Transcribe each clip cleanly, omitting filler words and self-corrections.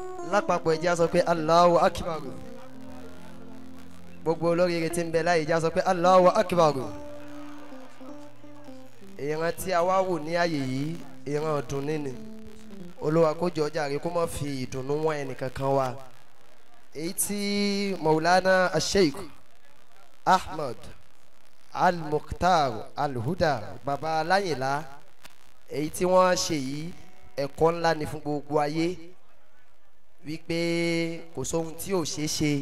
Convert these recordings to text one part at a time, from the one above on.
lápapọ̀ ẹ̀jẹ̀ á sọ pé Allahu Akbar. Gbogbo olóríire tí ń bẹ láyé ẹ̀jẹ̀ á sọ pé Allahu Akbar. Ìran tí a wá wò ní ààyè yìí ìran ọ̀dùn nínú. Olúwa kó jọ̀ọ́ jàre kó má fi ìdùnnú wọn ẹnìkankan wa. Èyí tí Maulana Sheikh Ahmad Al-Mukhtar Al-Huda Baba Aláyìnlá èyí tí wọ́n ṣe yìí ẹ̀kọ́ ńlá ni fún gbogbo ayé wípé kò sóhun tí ò ṣeé ṣe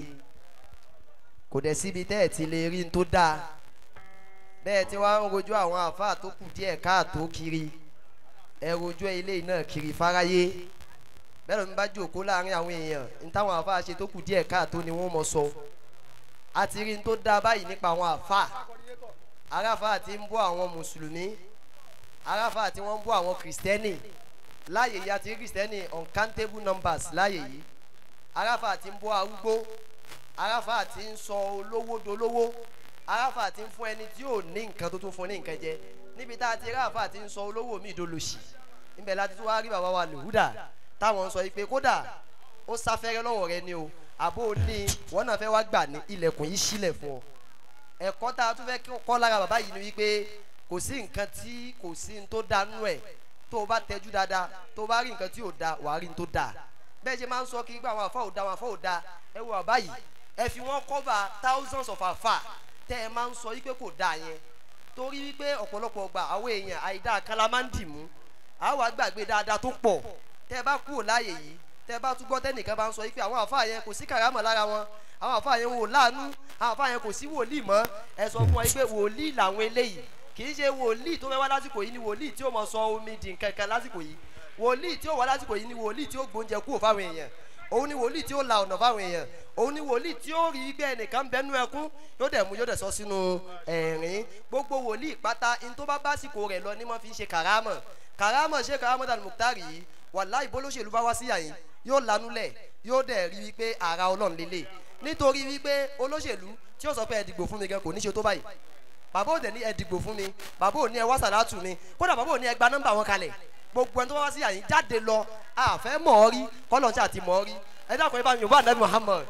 kò dẹ̀ síbi tẹ́ ẹ̀ ti lè rí n tó dáa bẹ́ẹ̀ tí wọ́n ń rojú àwọn àfáà tó kù díẹ̀ káàtó kiri ẹ rojú eléyìí náà kiri fáráyé bẹ́ẹ̀ ló ń bá jòkó láàrin àwọn èèyàn ní táwọn àfáà ṣe tó kù díẹ̀ káàtó ni wọ́n mọ̀ sọ a ti rí n tó dáa báyìí nípa àwọn àfáà aráfáà ti ń bọ́ àwọn mùsùlùmí aráfáà tí wọ́n ń bọ́ àwọn kìrìsìtẹ́nì láàyè yìí àti kìrìsìtẹ́nì uncountable numbers láàyè yìí aráfáà tí ń bọ́ arúgbó aráfáà tí ń sọ olówó dolówó aráfáà tí ń fún ẹni tí ò ní nǹkan tó tún fún ní nǹkan jẹ níbi tá a ti aráfáà tí ń sọ olówó mi dolòṣì níbẹ̀ láti tún wá rí bàbá wa Al-Huda táwọn ń sọ yìí pé kódà ó sáfẹ́rẹ́ lọ́wọ́ rẹ ni o àbó ní wọ́n náà fẹ́ wá gbà ní ilẹ̀kùn yìí sílẹ̀ fún ọ ẹ̀kọ́ tá a tún fẹ́ kọ́ lára bàbá yìí ni wípé kò sí nǹkan tí kò sí n tó dánú ẹ̀ tó o bá tẹjú dáadáa tó o bá rí nǹkan tí ò da wàá rí n tó da bẹ́ẹ̀ ṣe máa ń sọ kí gbà àwọn àfa ò da àwọn àfa ò da ẹ wo bàbá yìí ẹ fi wọ́n cover thousands of àfa tẹ́ ẹ máa ń sọ wípé kò da yẹn torí wípé ọ̀pọ̀lọpọ̀ gbà àwọn èèyàn àìdá kálámándì mú àwọn àgbàgbé dáadáa tó pọ̀ tẹ́ ẹ bá kúrò láàyè yìí tẹ́ ẹ bá tún gbọ́ tẹ́nìkan bá ń sọ wípé àwọn àfa yẹn kò sí kàrámọ̀ lára wọn àwọn àfa yẹn wò láàánú àwọn àfa yẹn kò sí wòlíì mọ́ ẹ sọ fún wọn wípé wòlíì làwọn eléyìí kì í ṣe wòlíì tó fẹ́ wá lásìkò yìí ni wòlíì tí ó mọ sọ omi di nǹkankan lásìkò yìí wòlíì tí ó wá lásìkò yìí ni wòlíì tí ó gbóúnjẹ kúrò fáwọn èèyàn òun ni wòlíì tí ó la ọ̀nà fáwọn èèyàn òun ni wòlíì tí ó rí pé ẹnìkan bẹnu ẹkún yóò dẹ̀ mú yóò dẹ̀ sọ sínú ẹ̀rín gbogbo wòlíì pátá in tó bá básìkò rẹ̀ lọ ni wọ́n fi ń ṣe kàrámọ̀ kàrámọ̀ ṣe kàrámọ̀ Al-Mukhtar yìí wàláhì bólóṣèlú bá wá sí yàyín yóò lanúlẹ̀ yóò dẹ̀ rí wípé ara Ọlọ́run lélẹ̀ nítorí wípé olóṣèlú tí ó sọ pé ẹ dìgbò fún mi gan kò ní ṣe tó báyìí bàbá òde ní ẹ dìgbò fún mi bàbá òní ẹ wá sàlátù mi kódà bàbá òní ẹ gba nọ́mbà wọn kalẹ̀ gbogbo ẹni tó bá wá sí àyín jáde lọ àfẹ́ mọ̀ ọ́ rí kọ́lọ́ọ̀ṣà àti mọ̀ ọ́ rí ẹ dákun ẹ bá mi yorùbá Ànábì Muhammad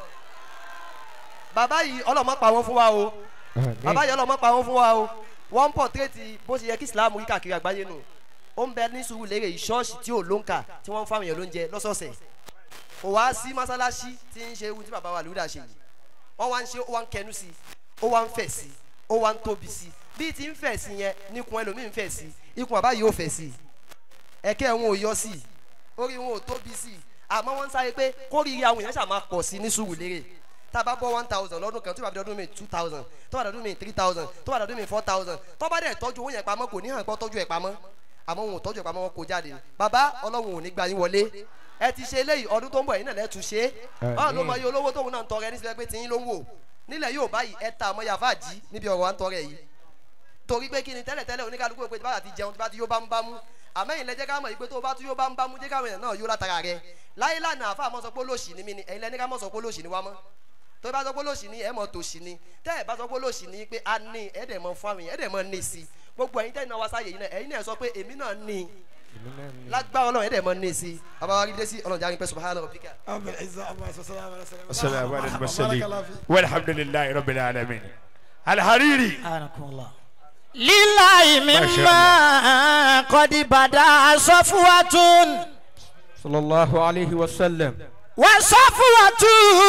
bàbá yìí ọlọ́mọ pa wọn fún wa o bàbá yìí ọlọ́mọ pa wọn fún wa o wọ́n ń pọ̀tírẹ́tì bó ṣe yẹ kí Islam rí káàkiri àgbáyé nù ó ń bẹ ní Sùúrùlérè ṣọ́ọ̀ṣì tí ò lóǹkà tí wọ́n ń fáwọn èèyàn lóúnjẹ lọ́sọ̀ọ̀sẹ̀ kò wá sí mọ́sálásí tí ń ṣe ewu tí bàbá wa Al-Huda ṣe yìí wọ́n wá ń ṣe ó wá ń kẹnu sí ó wá ń fẹ̀ sí ó wá ń tóbi sí bí ti ń fẹ̀ sí yẹn níkun ẹlòmíì ń fẹ̀ sí ikùn bàbá yìí ó fẹ̀ sí ẹ̀kẹ́ wọn ò yọ sí orí wọn ò tóbi sí àmọ́ wọ́n ń sáré pé kórìíra àwọn èèyàn ṣàmà pọ̀ sí ní Sùúrùlérè tá a bá bọ́ 1000 lọ́dún kan tó bá dọ́dún mi 2000 tó bá dọ́dún mi 3000 tó bá dọ́dún mi 4000 tó bá dẹ̀ tọ́jú owó yẹn pamọ́ kò ní hàn pọ́ tọ́jú ẹ̀ pamọ́ àmọ́ wọn ò tọ́jú ẹ̀ pamọ́ wọn kò jáde bàbá Ọlọ́run ò ní gbà yín wọlé ẹ ti ṣe eléyìí ọdún tó ń bọ̀ yìí náà lẹ́tù ṣe ọ́ ló mọ iye olówó tóun náà ń tọrẹ ní sílẹ̀ pé tiyín ló ń wò nílẹ̀ yóò báyìí ẹ ta àmọ́ yàfa jí níbi ọ̀rọ̀ à ń tọrẹ yìí torí pé kí ni tẹ́lẹ̀tẹ́lẹ̀ oníkálukú pé bá ti jẹun tí bá ti yóò bá ń bá mú àmẹ́yìn lẹ́jẹ́ ká mọ̀ yìí pé tó bá tún yóò bá ń bá mú jẹ́ káwọn èèyàn náà yóò látara rẹ láyé lánàá àfa àmọ́ sọ pé lóṣì ni mí ni ẹ̀yin lẹ́ni ká mọ̀ sọ pé lóṣì ni wá mọ́ tó bá sọ pé lóṣì ni ẹ̀ mọ̀ tòṣì ni tẹ́ ẹ̀ bá sọ pé lóṣì ni pé a ní ẹ̀dẹ̀ mọ̀ fún àwọn èèyàn ẹ̀dẹ̀ mọ̀ ní sí gbogbo ẹ̀yin tẹ́ ìnáwó sáyè yìí náà ẹ̀yin náà sọ pé èmi náà ní lágbára Ọlọ́run ẹ̀dẹ̀ mọ̀ ní sí àbáwá rí dé sí Ọlọ́run jáde pé subhana rabbika. walhamdulillahi rabbil alamin Al-Hariri. lillahi mimma qad bada safwatun sallallahu alayhi wa sallam wa safwatun